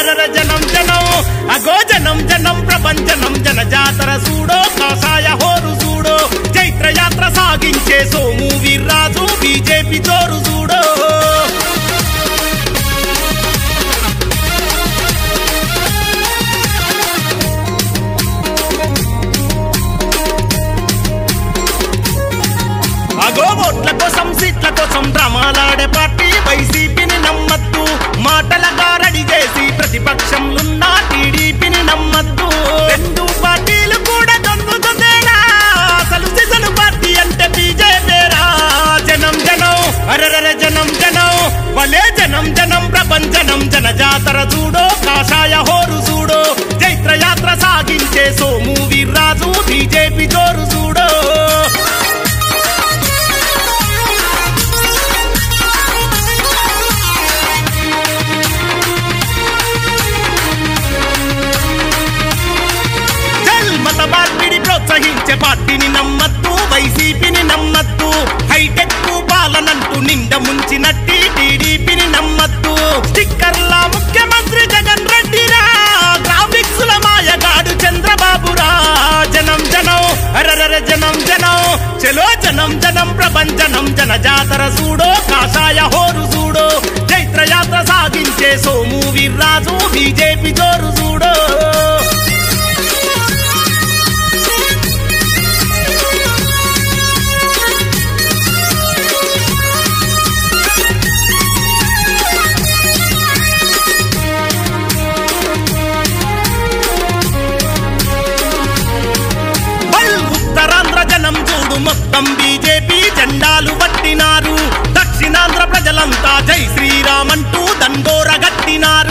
అరర జనం జనం అగో జనం జనం ప్రపంచనం జన జాతర చూడో కాషాయ హోరు చూడో చైత్ర యాత్ర సాగించే సోము వీర్రాజు బీజేపీ జోరు చూడో అగో ఓట్ల కోసం సీట్ల కోసం డ్రామాలాడే పార్టీ వైసీపీని నమ్మద్దు మాటలగా రెడీ చేసి ప్రతిపక్షంలున్న టీడీపీని నమ్మద్దు రెండు పార్టీలు కూడా దొంగతేరా అసలు సిసలు పార్టీ అంటే బీజేపీరా జనం జనం అరరర జనం జనం వలే జనం జనం ప్రపంచనం జన జాతర చూడో కాషాయ హోరు చూడో చైత్ర యాత్ర సాగించే సోము వీర్రాజు బీజేపీ జోరు చూడో ప్రోత్సహించే పార్టీని నమ్మద్దు వైసీపీని నమ్మద్దు హైటెక్ పాలనంటూ నిండ ముంచినట్టి టీడీపీని నమ్మద్దు స్టిక్కర్లా ముఖ్యమంత్రి జగన్ రెడ్డిరా గ్రాఫిక్స్ ల మాయగాడు చంద్రబాబురా జనం జనం అరరర జనం జనం చలో జనం జనం ప్రపంచనం జన జాతర చూడో కాషాయ హోరు చూడో చైత్ర యాత్ర సాగించే సోము వీర్రాజు బీజేపీ జోరు చూడో మొత్తం బీజేపీ జెండాలు పట్టినారు దక్షిణాంధ్ర ప్రజలంతా జై శ్రీరామ్ అంటూ దండోర గట్టినారు